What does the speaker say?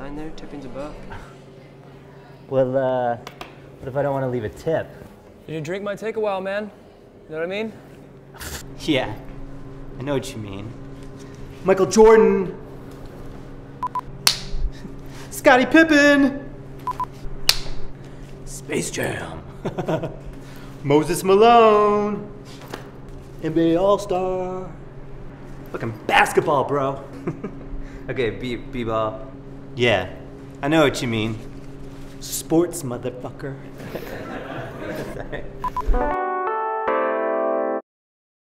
sign there? Tipping's above. Well, what if I don't want to leave a tip? Your drink might take a while, man. You know what I mean? Yeah, I know what you mean. Michael Jordan. Scottie Pippen. Space Jam. Moses Malone. NBA All-Star. Fucking basketball, bro. Okay, b-ball. Yeah, I know what you mean. Sports, motherfucker.